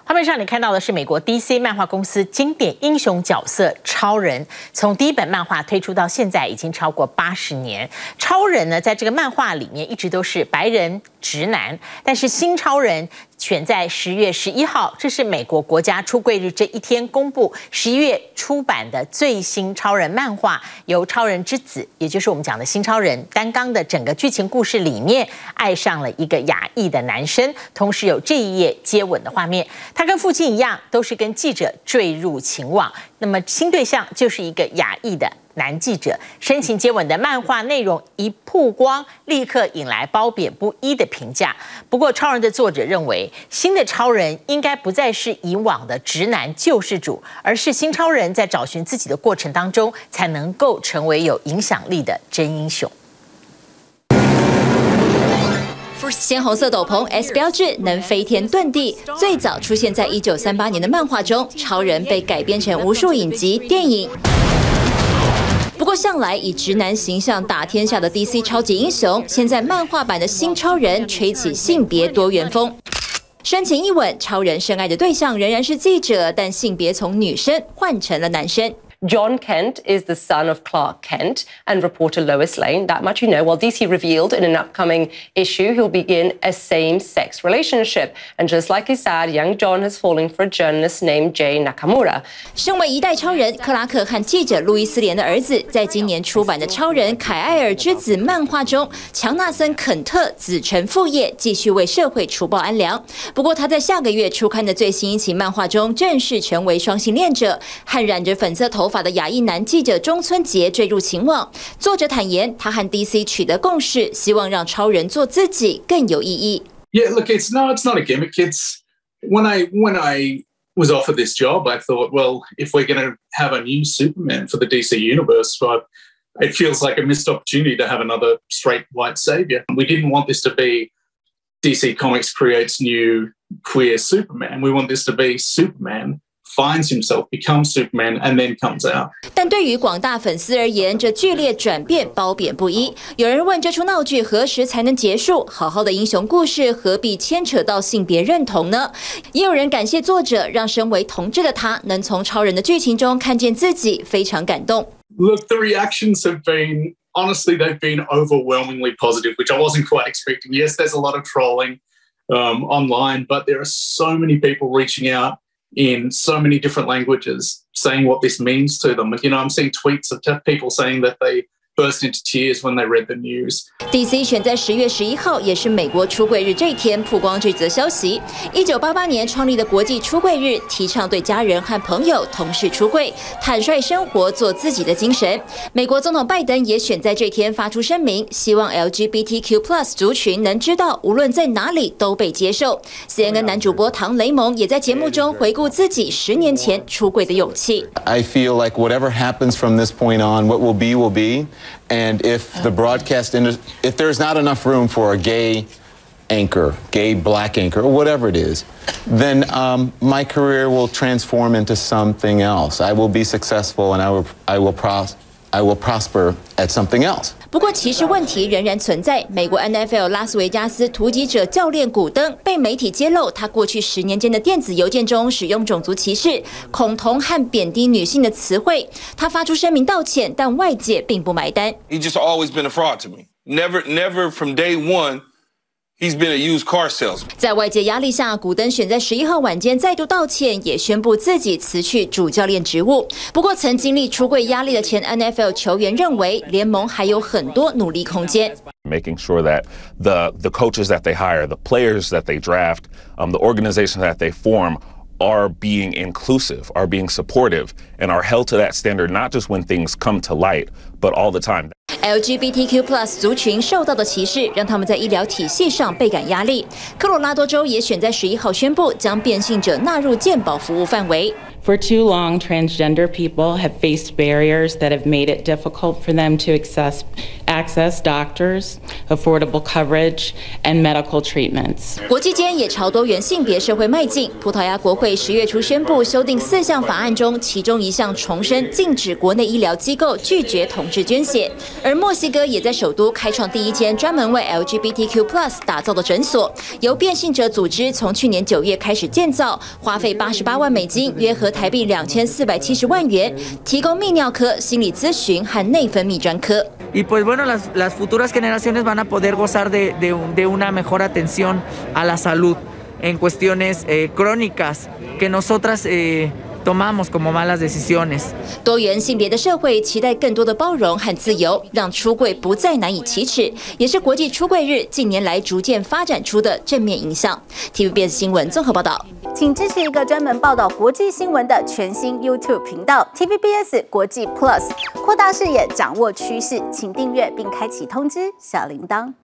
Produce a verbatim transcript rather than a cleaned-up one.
画面上你看到的是美国 D C 漫画公司经典英雄角色超人，从第一本漫画推出到现在已经超过八十年。超人呢，在这个漫画里面一直都是白人直男，但是新超人选在十月十一号，这是美国国家出柜日这一天公布十一月出版的最新超人漫画，由超人之子，也就是我们讲的新超人担纲的整个剧情故事里面，爱上了一个亚裔的男生，同时有这一夜接吻的画面。他跟父亲一样，都是跟记者坠入情网。那么新对象就是一个亚裔的男记者，深情接吻的漫画内容一曝光，立刻引来褒贬不一的评价。不过，超人的作者认为，新的超人应该不再是以往的直男救世主，而是新超人在找寻自己的过程当中，才能够成为有影响力的真英雄。 鲜红色斗篷 S 标志能飞天遁地，最早出现在一九三八年的漫画中，超人被改编成无数影集、电影。不过，向来以直男形象打天下的 D C 超级英雄，现在漫画版的新超人吹起性别多元风。深情一吻，超人深爱的对象仍然是记者，但性别从女生换成了男生。 John Kent is the son of Clark Kent and reporter Lois Lane. That much you know. While D C revealed in an upcoming issue he'll begin a same-sex relationship. And just like he said, young John has fallen for a journalist named Jay Nakamura. 身为一代超人，克拉克和记者路易斯莲的儿子，在今年出版的《超人凯艾尔之子》漫画中，强纳森·肯特子承父业，继续为社会除暴安良。不过，他在下个月出刊的最新一期漫画中，正式成为双性恋者，和染着粉色头发的亚裔男记者中村杰坠入情网。作者坦言，他和 D C 取得共识，希望让超人做自己更有意义。 Yeah, look, it's no, it's not a gimmick. It's when I when I was offered this job, I thought, well, if we're going to have a new Superman for the D C universe, well, it feels like a missed opportunity to have another straight white savior. We didn't want this to be D C Comics creates new queer Superman. We want this to be Superman finds himself, becomes Superman, and then comes out. 但对于广大粉丝而言，这剧烈转变褒贬不一。有人问这出闹剧何时才能结束？好好的英雄故事何必牵扯到性别认同呢？也有人感谢作者，让身为同志的他能从超人的剧情中看见自己，非常感动。 Look, the reactions have been, honestly, they've been overwhelmingly positive, which I wasn't quite expecting. Yes, there's a lot of trolling um, online, but there are so many people reaching out in so many different languages saying what this means to them. You know, I'm seeing tweets of people saying that they burst into tears when they read the news. D C 选在十月十一号，也是美国出柜日这一天曝光这则消息。一九八八年创立的国际出柜日，提倡对家人和朋友、同事出柜，坦率生活，做自己的精神。美国总统拜登也选在这天发出声明，希望 L G B T Q plus 族群能知道，无论在哪里都被接受。C N N 男主播唐雷蒙也在节目中回顾自己十年前出柜的勇气。 I feel like whatever happens from this point on, what will be will be. And if the broadcast industry, if there's not enough room for a gay anchor, gay black anchor, or whatever it is, then um, my career will transform into something else. I will be successful, and I will, I will pros, I will prosper at something else. 不过，歧视问题仍然存在。美国 N F L 拉斯维加斯突击者教练古登被媒体揭露，他过去十年间的电子邮件中使用种族歧视、恐同和贬低女性的词汇。他发出声明道歉，但外界并不买单。 He just always been a fraud to me. Never, never from day one. He's been a used car salesman. 在外界压力下，古登选在十一号晚间再度道歉，也宣布自己辞去主教练职务。不过，曾经历出柜压力的前 N F L 球员认为，联盟还有很多努力空间。 Making sure that the the coaches that they hire, the players that they draft, um, the organizations that they form are being inclusive, are being supportive, and are held to that standard not just when things come to light, but all the time. L G B T Q plus 族群受到的歧视，让他们在医疗体系上倍感压力。科罗拉多州也选在十一号宣布，将变性者纳入健保服务范围。 For too long, transgender people have faced barriers that have made it difficult for them to access access doctors, affordable coverage, and medical treatments. 国际间也朝多元性别社会迈进。葡萄牙国会十月初宣布修订四项法案中，其中一项重申禁止国内医疗机构拒绝同志捐血。而墨西哥也在首都开创第一间专门为 L G B T Q plus 打造的诊所，由变性者组织从去年九月开始建造，花费八十八万美金，约合台币两千四百七十万元，提供泌尿科、心理咨询和内分泌专科。 Y pues bueno, las, las futuras generaciones van a poder gozar de, de, de una mejor atención a la salud en cuestiones eh, crónicas que nosotras eh, tomamos como malas decisiones. 多元性别的社会期待更多的包容和自由，让出柜不再难以启齿，也是国际出柜日近年来逐渐发展出的正面影响。T V B S 新闻综合报道。 请支持一个专门报道国际新闻的全新 YouTube 频道 T V B S 国际 Plus， 扩大视野，掌握趋势，请订阅并开启通知小铃铛。